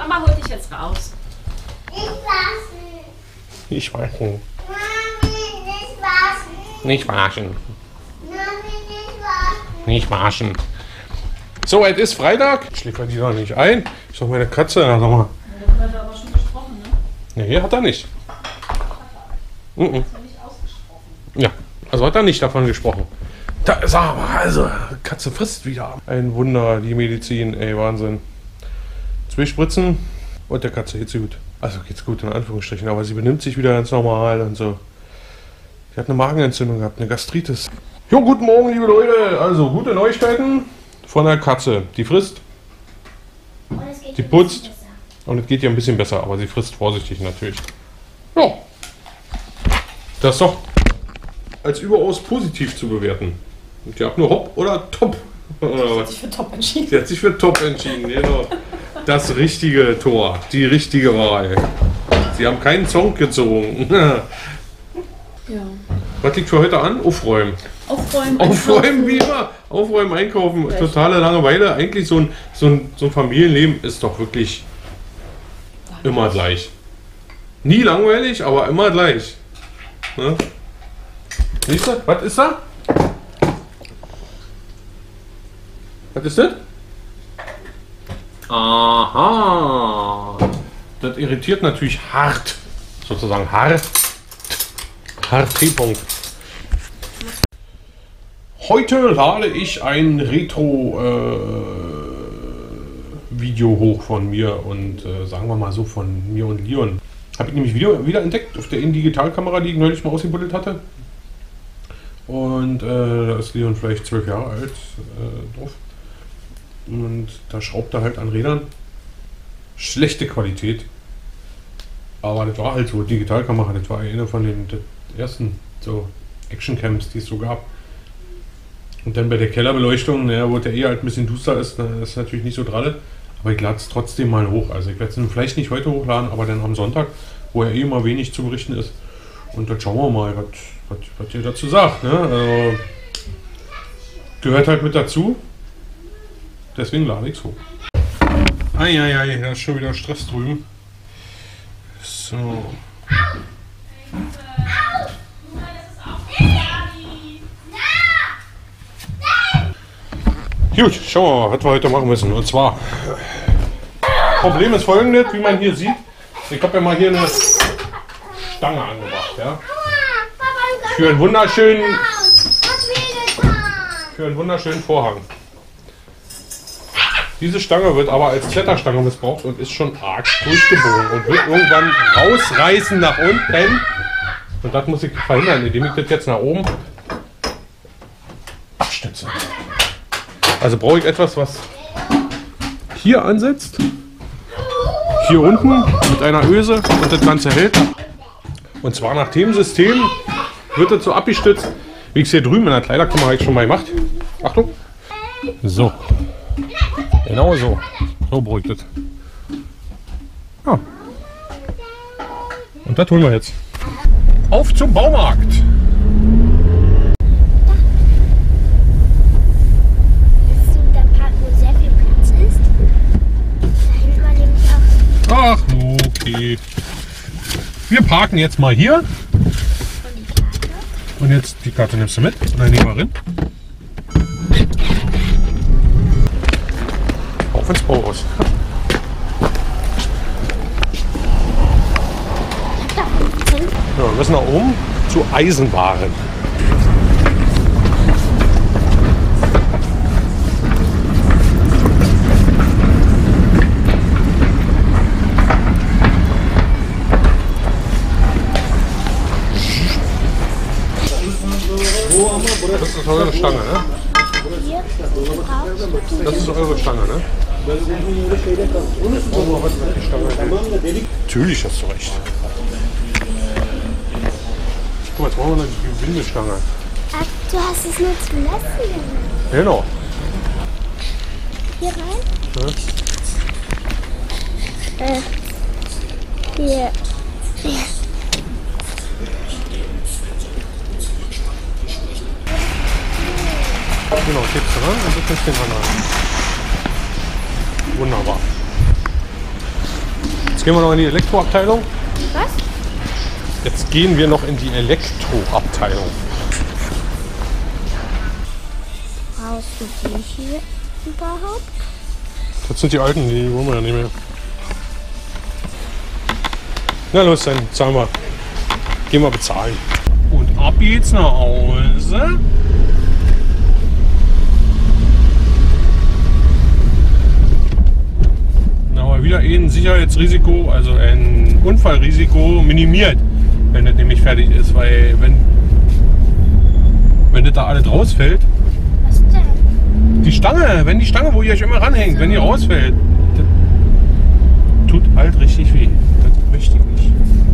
Mama holt dich jetzt raus. Nicht waschen. Nicht waschen. Mami, nicht waschen. Nicht waschen. Mami, nicht waschen. Nicht waschen. So, es ist Freitag. Schläft die noch nicht ein. Ist doch meine Katze. Sag mal. Da hat er aber schon gesprochen, ne? Nee, hat er nicht. Das ist ja nicht ausgesprochen. Ja, also hat er nicht davon gesprochen. Da, sag mal, also, Katze frisst wieder. Ein Wunder, die Medizin, ey, Wahnsinn. 2 Spritzen und der Katze geht's gut. Also geht's gut in Anführungsstrichen, aber sie benimmt sich wieder ganz normal und so. Sie hat eine Magenentzündung gehabt, eine Gastritis. Jo, guten Morgen, liebe Leute. Also, gute Neuigkeiten von der Katze. Die frisst, Und es geht die dir ein putzt bisschen besser. und es geht ihr ein bisschen besser, aber sie frisst vorsichtig natürlich. Ja, das ist doch als überaus positiv zu bewerten. Und ihr habt nur Hopp oder Top. Oder was? Ich für top entschieden. Sie hat sich für Top entschieden, genau. Das richtige Tor, die richtige Wahl. Sie haben keinen Song gezogen. Ja. Was liegt für heute an? Aufräumen. Aufräumen. Aufräumen wie immer. Aufräumen, einkaufen. Totale Langeweile. Eigentlich so ein Familienleben ist doch wirklich immer gleich. Nie langweilig, aber immer gleich. Ne? Siehst du? Was ist da? Was ist das? Aha. Das irritiert natürlich hart. Sozusagen hart. Hart T-Punkt. Heute lade ich ein Retro-Video hoch von mir und sagen wir mal so von mir und Leon. Habe ich nämlich wieder entdeckt auf der In-Digital-Kamera, die ich neulich mal ausgebuddelt hatte. Und da ist Leon vielleicht 12 Jahre alt drauf. Und da schraubt er halt an Rädern. Schlechte Qualität. Aber das war halt so, Digitalkamera, das war eine von den ersten so Actioncams, die es so gab. Und dann bei der Kellerbeleuchtung, naja, wo der halt ein bisschen duster ist, dann ist natürlich nicht so dralle. Aber ich lade es trotzdem mal hoch. Also ich werde es vielleicht nicht heute hochladen, aber dann am Sonntag, wo ja eh immer wenig zu berichten ist. Und dann schauen wir mal, was ihr dazu sagt. Ne? Also, gehört halt mit dazu. Deswegen lade ich es hoch. Eieiei, da ist schon wieder Stress drüben. So. Gut, schauen wir mal, was wir heute machen müssen. Und zwar, Problem ist folgendes, wie man hier sieht. Ich habe ja mal hier eine Stange angebracht. Ja? Für einen wunderschönen Vorhang. Diese Stange wird aber als Kletterstange missbraucht und ist schon arg durchgebogen und wird irgendwann rausreißen nach unten. Und das muss ich verhindern, indem ich das jetzt nach oben abstütze. Also brauche ich etwas, was hier ansetzt, hier unten mit einer Öse und das Ganze hält. Und zwar nach dem System wird das so abgestützt, wie ich es hier drüben in der Kleiderkammer schon mal gemacht. Achtung! So. Genau so. So brauche ich das. Ja. Und das holen wir jetzt. Auf zum Baumarkt! Ist der Park, wo sehr viel Platz ist? Da hinten war nämlich auch Ach, okay. Wir parken jetzt mal hier. Und jetzt die Karte nimmst du mit und dann nehmen wir rein. Auf ins Bauhaus. Ja, wir müssen nach oben zu Eisenwaren. Das ist eure Stange, ne? hier gebraucht. Das ist eure Stange, ne? Natürlich hast du recht. Guck mal, jetzt brauchen wir eine Windestange. Ach, du hast es nur zum Messen gemacht. Genau. Hier rein? Ja. Hier. Genau, kippst du rein und du kriegst den anderen. Wunderbar. gehen wir noch in die Elektroabteilung. Was? Jetzt gehen wir noch in die Elektroabteilung. Brauchst du die hier überhaupt? Das sind die alten, die wollen wir ja nicht mehr. Na los, dann zahlen wir. Gehen wir bezahlen. Und ab geht's nach Hause. Aber wieder ein Sicherheitsrisiko, also ein Unfallrisiko minimiert, wenn das nämlich fertig ist. Weil wenn das da alles rausfällt, Was denn? die Stange, wenn die Stange, wo ihr euch immer ranhängt, wenn die rausfällt, das tut halt richtig weh. Das möchte ich nicht.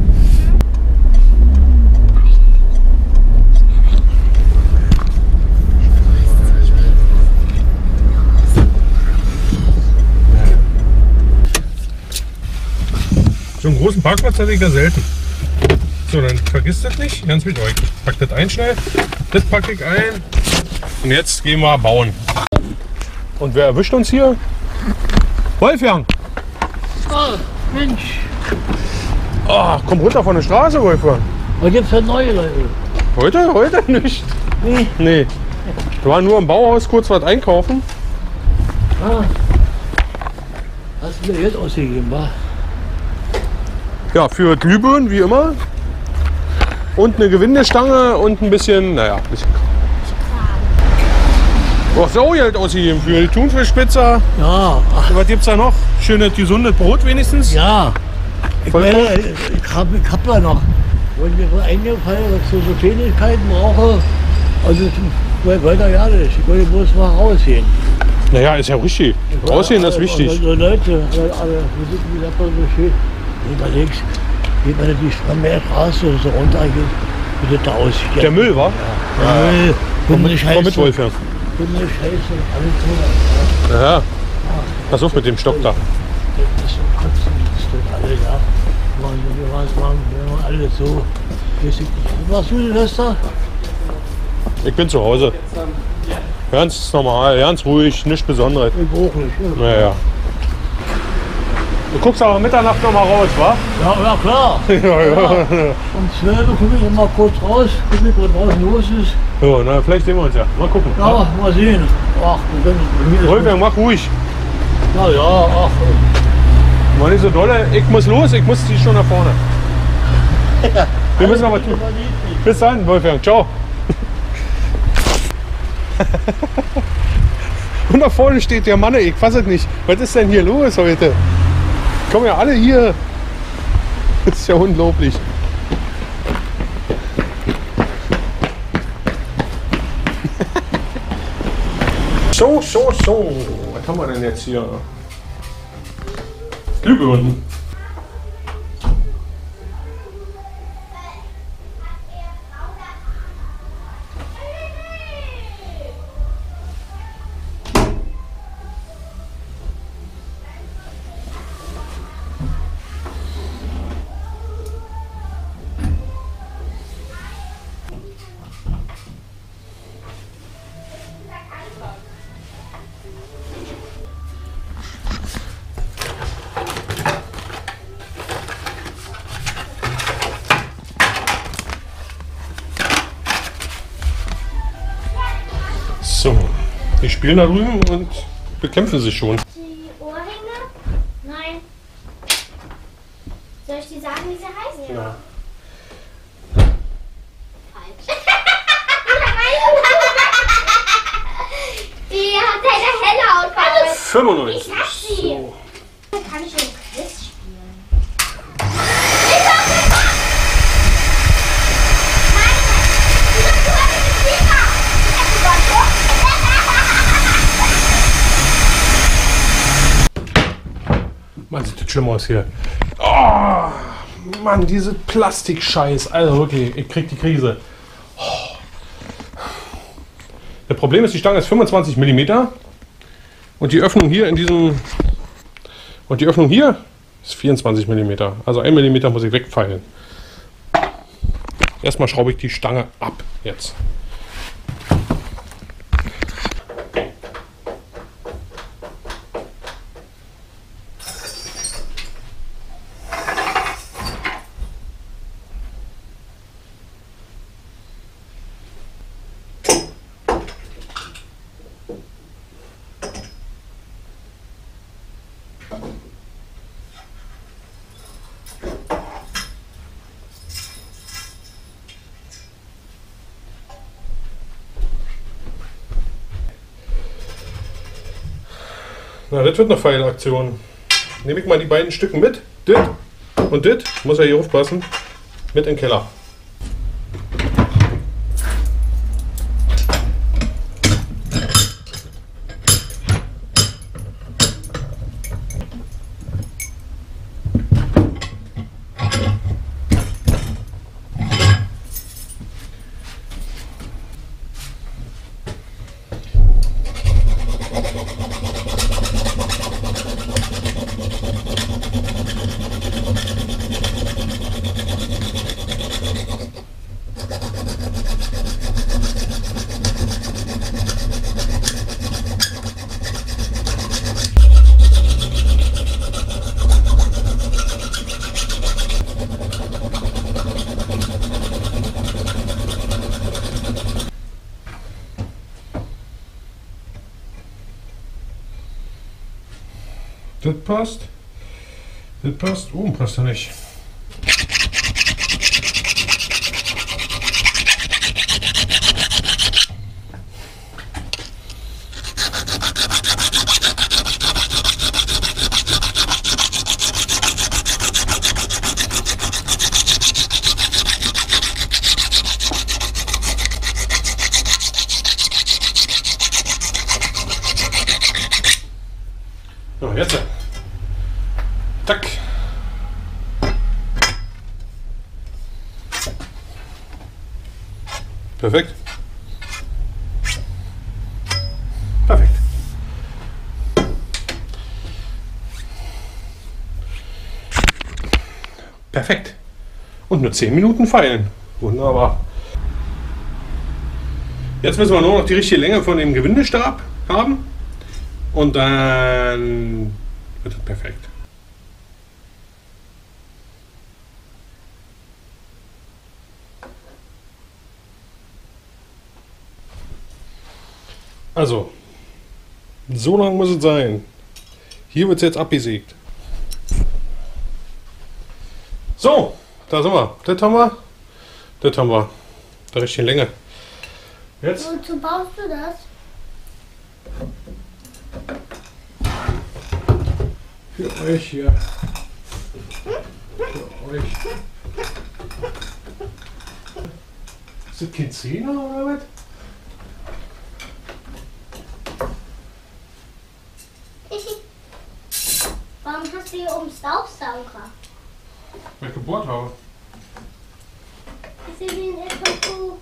So einen großen Parkplatz hatte ich ja selten. So, dann vergisst das nicht. Ganz mit euch. Ich pack das ein schnell. Das packe ich ein. Und jetzt gehen wir bauen. Und wer erwischt uns hier? Wolfgang! Oh, Mensch, Oh, komm runter von der Straße, Wolfgang. was gibt's für neue Leute? Heute nicht. Nee. Nee. Wir waren nur im Bauhaus kurz was einkaufen. Ah. Hast du mir Geld ausgegeben, wa? Ja, für Glühbirnen, wie immer. Und eine Gewindestange und ein bisschen, naja, ein bisschen. Du hast auch Geld ausgegeben für die Thunfischpizza. Ja, ach, Was gibt's da noch? Schönes, gesundes Brot wenigstens? ja. Ich Voll meine, ich hab da noch. Wenn mir was eingefallen, dass ich so Kleinigkeiten brauche, also weiter ja nicht. Ich wollte bloß mal rausgehen. Naja, ist ja richtig. Raussehen ist wichtig. Also Leute, alle, wie sagt man so schön, überlegst, wie man die Straße so runtergeht, wie das da aussieht. Der Müll, wa? Ja. Komm mit, Wolfgang. Dumme Scheiße, alles so. Ja. Pass auf mit dem Stock da. Das ist so kotzen, das tut alle da. Wir waren alle so. Weiß ich nicht. Was machst du denn, Lester? Ich bin zu Hause. Ganz normal, ganz ruhig, nichts Besonderes. Ich auch nicht. Ja, Naja. Du guckst aber Mitternacht noch mal raus, wa? ja klar. Ja, ja. Um 12 Uhr gucke ich immer kurz raus, gucke ich, was draußen los ist. Ja, na, vielleicht sehen wir uns ja. Mal gucken. Ja, mal sehen. Ach, wir können, Wolfgang, mach ruhig. ja, ach. Mal nicht so dolle. Ich muss los, ich muss die schon nach vorne. Wir müssen aber tun. Bis dann, Wolfgang. Ciao. Und da vorne steht der Mann, ich fasse es nicht. Was ist denn hier los heute? Kommen ja alle hier. Das ist ja unglaublich. So. Was haben wir denn jetzt hier? Glühbirnen. So, die spielen da drüben und bekämpfen sich schon. Die Ohrringe? Nein. Soll ich dir sagen, wie sie heißen? Ja. Falsch. Die hat eine helle Hautfarbe. 95. Ich hab sie. So. Kann ich einen Quiz spielen? Mann, sieht das schlimm aus hier. Oh, Mann, diese Plastikscheiß. Also wirklich, ich krieg die Krise. Oh. Das Problem ist, die Stange ist 25 mm. Und die Öffnung hier in diesem... Und die Öffnung hier ist 24 mm. Also 1 mm muss ich wegfeilen. Erstmal schraube ich die Stange ab. Jetzt. Na, das wird eine Pfeilaktion. Nehme ich mal die beiden Stücken mit. Dit und dit. Muss ja hier aufpassen. Mit in den Keller. Das passt. Das passt. Oben passt er nicht. So, jetzt. Tack. Perfekt. Perfekt. Perfekt. Und nur 10 Minuten feilen. Wunderbar. Jetzt müssen wir nur noch die richtige Länge von dem Gewindestab haben. Und dann wird es perfekt. Also, so lang muss es sein. Hier wird es jetzt abgesägt. So, da sind wir. Das haben wir. Das haben wir. Der richtigen Länge. Jetzt. Wozu baust du das? Für euch hier. Für euch. Ist das kein Zehner oder was? Warum hast du hier oben Staubsauger? Weil ich gebohrt habe. Das ist wie ein Echo.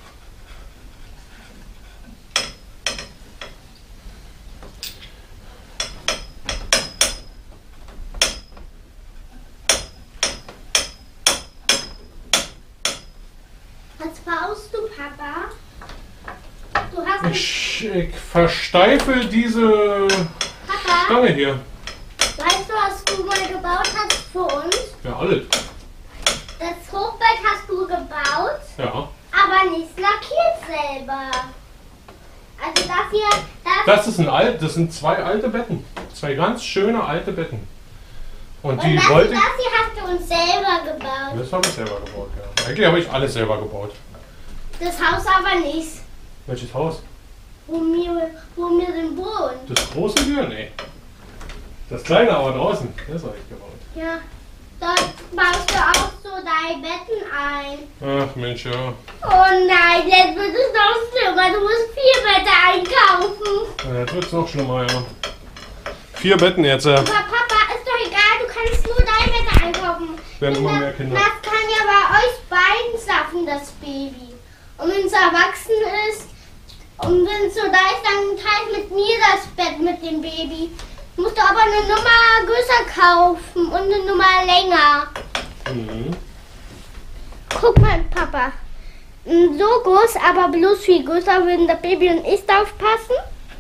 Was baust du, Papa? Du hast Ich versteife diese Papa, Stange hier. weißt du, was du mal gebaut hast für uns? Ja, alles. Das Hochbett hast du gebaut, Ja. aber nicht lackiert selber. Also das hier, Das sind zwei alte Betten. Zwei ganz schöne alte Betten. Und und die das wollte ich. hier hast du uns selber gebaut. Das habe ich selber gebaut, ja. Eigentlich habe ich alles selber gebaut. Das Haus aber nicht, Welches Haus? wo wir denn wohnen. Das große hier? Nee. Das kleine aber draußen. Das habe ich gebaut. Ja, dort baust du auch so deine Betten ein. Ach Mensch, ja. Oh nein, jetzt wird es noch schlimmer. Du musst 4 Betten einkaufen. Jetzt wird es noch schlimmer, ja. 4 Betten jetzt. Aber Papa, ist doch egal, du kannst nur deine Betten einkaufen. Werden immer Denn mehr Kinder. Das kann ja bei euch beiden schaffen, das Baby. Und wenn es erwachsen ist und wenn es so da ist, dann teilt mit mir das Bett mit dem Baby. Musst du aber eine Nummer größer kaufen und eine Nummer länger. Mhm. Guck mal, Papa. So groß, aber bloß viel größer würden das Baby und ich drauf passen.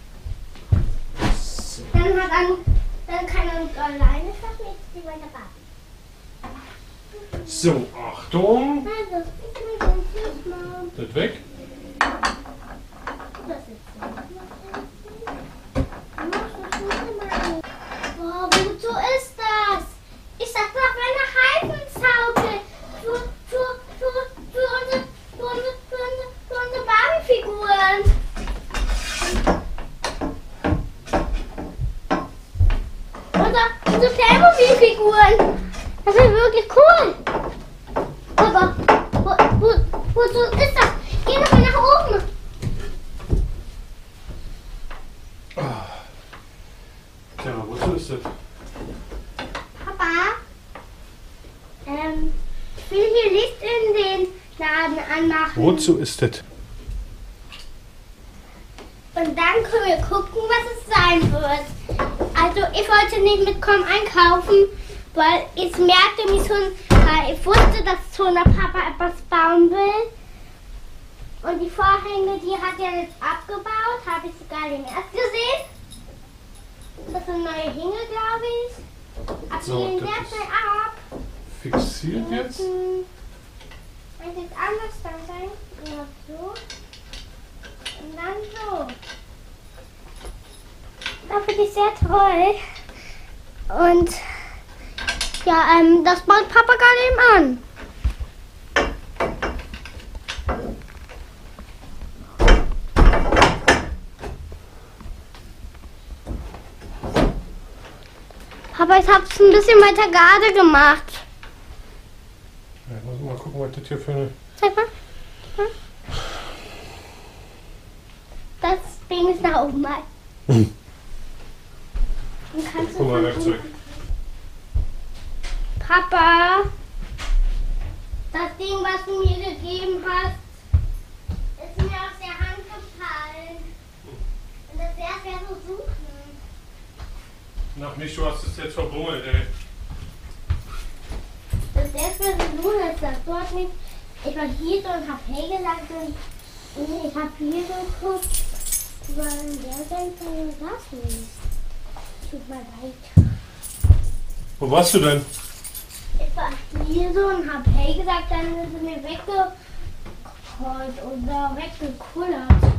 Dann kann er nicht alleine schaffen, jetzt wie bei der Barbie. So, Achtung. Also, ich will das mal. Das weg. Das ist boah, wozu ist das? Ich sag doch eine Reifenzauke für unsere Barbie-Figuren. Spuren. Das ist wirklich cool. Aber wozu ist das? Geh noch mal nach oben. Ja, wozu ist das? Papa, ich will hier Licht in den Laden anmachen. Wozu ist das? Und dann können wir gucken, was es sein wird. Also ich wollte nicht mitkommen einkaufen, weil ich merkte mich schon, ich wusste, dass schon der Papa etwas bauen will. Und die Vorhänge, die hat er jetzt abgebaut, habe ich sogar den erst gesehen. Das sind neue Hinge, glaube ich. Aber So, die gehen das sehr ist schnell ab. Fixiert jetzt? Wenn es anders dann sein, ja so. Und dann so. Das finde ich sehr toll. Und ja, das baut Papa gerade eben an. Aber ich habe es ein bisschen weiter gerade gemacht. Ja, ich muss mal gucken, was das hier für eine... Zeig mal. Das Ding ist nach oben mal. Und kannst Guck mal, du Werkzeug. Papa, das Ding, was du mir gegeben hast, ist mir aus der Hand gefallen. Und das wäre schwer zu suchen. Nach mich, du hast es jetzt verbummelt, ey. Das wäre schwer zu suchen, als das dort nicht. Ich war hier so und hab hey gesagt und ich hab hier geguckt, weil der denkt, das nicht. Tut mir leid. Wo warst du denn? Ich war hier so und hab hey gesagt, dann ist es mir weggekrollt oder weggekullert.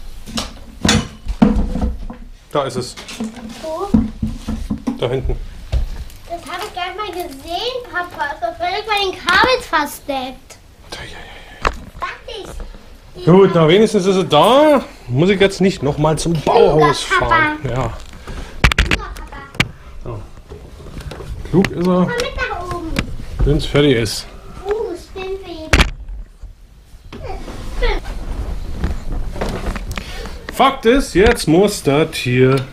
Da ist es. So, Da hinten. das habe ich gar nicht mal gesehen, Papa. Das war völlig bei den Kabels versteckt. Dachte ich. Gut, na wenigstens ist es da. Muss ich jetzt nicht nochmal zum Bauhaus fahren. Ja. Papa. Klug ist er, Komm mit nach oben. wenn es fertig ist. Spinnweben. Fakt ist, jetzt muss das hier...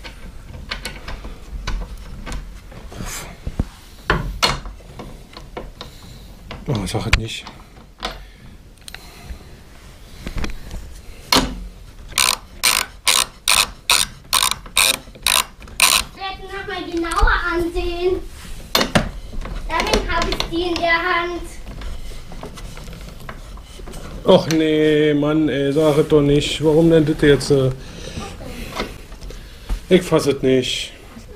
Oh, sag es nicht. Nochmal genauer ansehen. Darin habe ich die in der Hand. Och nee, Mann, ey, sag es doch nicht. Warum denn das jetzt? Ich fass es nicht.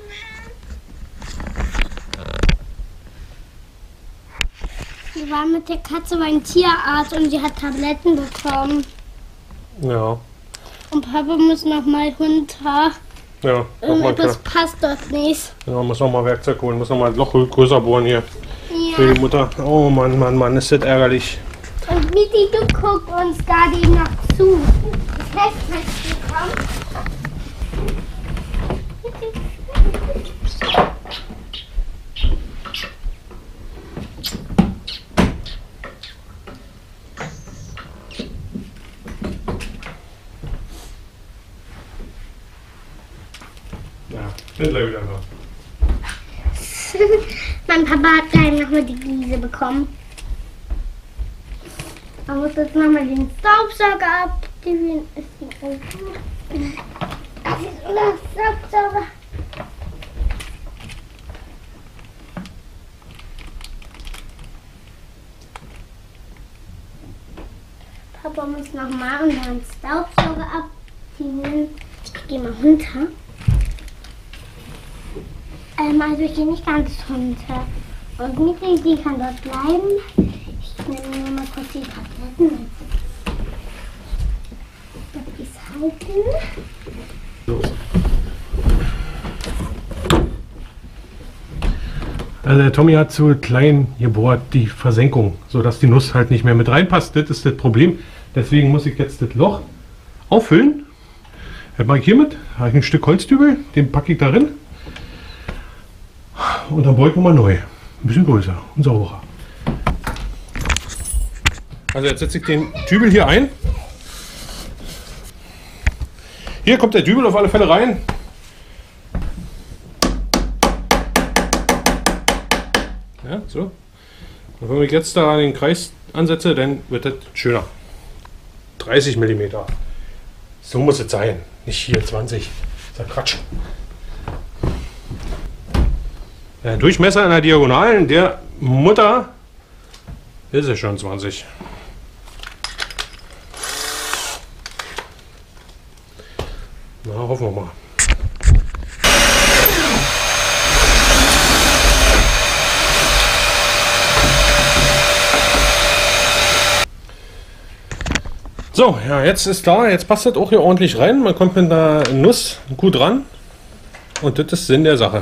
Wir waren mit der Katze beim Tierarzt und sie hat Tabletten bekommen. Ja, Und Papa muss noch mal runter. ja, nochmal klar. Irgendetwas passt dort nicht. Ja, muss nochmal Werkzeug holen, muss nochmal ein Loch größer bohren hier. Für Ja. die Mutter. Oh Mann, Mann, Mann, ist das ärgerlich. Und Miti, du guckst uns gerade eben noch zu. Das Heft hast bekommen. Ja, ist gleich wieder da. Mein Papa hat gerade nochmal die Wiese bekommen. Man muss jetzt nochmal den Staubsauger abgeben. Das ist unser Staubsauger. Papa muss nochmal unseren Staubsauger abziehen. Ich gehe mal runter. Also ich gehe nicht ganz runter. Und Mitri, die kann dort bleiben. Ich nehme nur mal kurz die Tabletten. Das ist halten. Los. Also der Tommy hat zu klein gebohrt, die Versenkung, sodass die Nuss halt nicht mehr mit reinpasst. Das ist das Problem. Deswegen muss ich jetzt das Loch auffüllen. Das mache ich hiermit. Da habe ich ein Stück Holzdübel, den packe ich da rein. und dann beugen wir mal neu. Ein bisschen größer und sauberer. Also jetzt setze ich den Dübel hier ein. Hier kommt der Dübel auf alle Fälle rein. Ja, so. Und wenn ich jetzt da den Kreis ansetze, dann wird das schöner. 30 mm. So muss es sein. Nicht hier 20. Das ist ja Quatsch. Der Durchmesser in der Diagonalen der Mutter ist ja schon 20. Na, hoffen wir mal. So, ja, jetzt ist da, jetzt passt das auch hier ordentlich rein. Man kommt mit einer Nuss gut ran. Und das ist Sinn der Sache.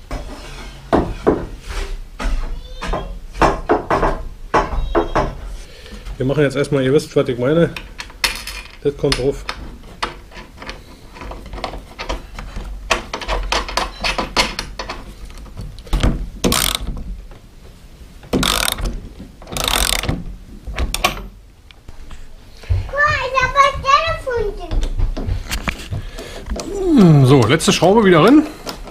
Wir machen jetzt erstmal, ihr wisst, was ich meine. Das kommt drauf. So, letzte Schraube wieder rein.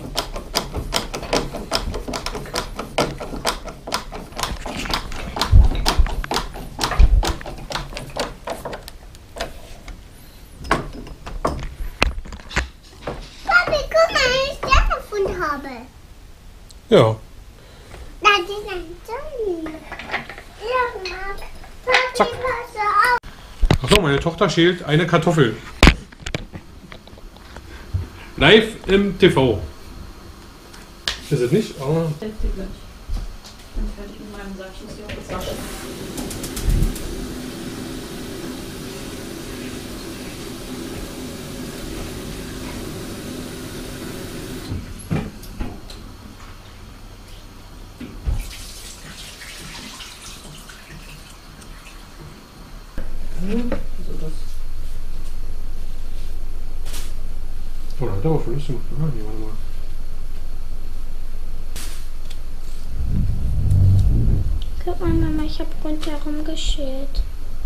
Papi, guck mal, wenn ich Stern gefunden habe. Ja. Das ist ein Zombie. Ja, Papi, Zack. pass auf. Achso, meine Tochter schält eine Kartoffel. Live im TV. Ist es nicht? Aber Ich bin fertig mit meinem Sack. Ich muss die auch jetzt waschen. Wieso das? oh, da hat er aber Verlust gemacht. Ah, nee, warte mal. Guck mal, Mama, ich habe rundherum geschält.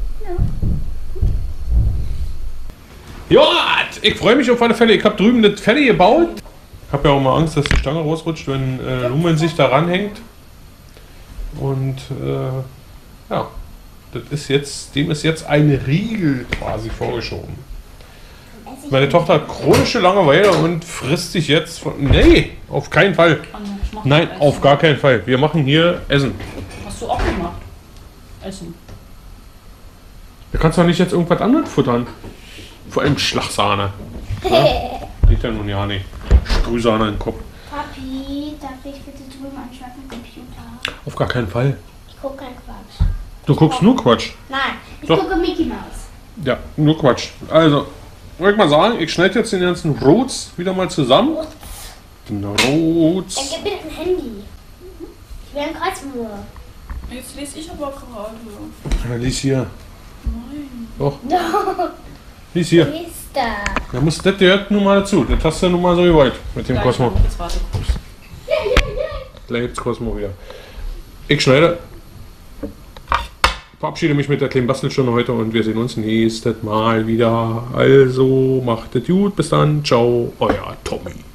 Ja, ich freue mich auf alle Fälle. Ich habe drüben das fertig gebaut. Ich habe ja auch mal Angst, dass die Stange rausrutscht, wenn Lumen sich da ranhängt. Und ja, das ist jetzt, dem ist jetzt ein Riegel quasi vorgeschoben. Meine Tochter hat chronische Langeweile und frisst sich jetzt von. Nee, auf keinen Fall. Ich mach Nein, Essen. auf gar keinen Fall. Wir machen hier Essen. Hast du auch gemacht? Essen. Da kannst du doch nicht jetzt irgendwas anderes futtern. Vor allem Schlagsahne. Ja? Geht ja nun ja nicht. Sprühsahne im Kopf. Papi, darf ich bitte drüben anschauen am Computer? Auf gar keinen Fall. Ich gucke keinen Quatsch. Du guckst nur Quatsch. Nein, ich Doch. gucke Mickey Mouse. Ja, nur Quatsch. Also, wollte ich mal sagen, ich schneide jetzt den ganzen Rots wieder mal zusammen. Den Dann Rots. gib mir ein Handy. Ich will ein Kreuzwurf. Jetzt lese ich aber gerade. Ja, lies hier. Nein. Doch, Doch, lies hier. ist da. Da muss das gehört nun mal dazu. Das hast du nun mal so gewollt mit dem Gleich Cosmo. noch. Jetzt warte kurz. Gleich gibt's Cosmo wieder. Ich schneide. Verabschiede mich mit der kleinen Bastelstunde heute und wir sehen uns nächstes Mal wieder. Also macht es gut. Bis dann. Ciao. Euer Tommy.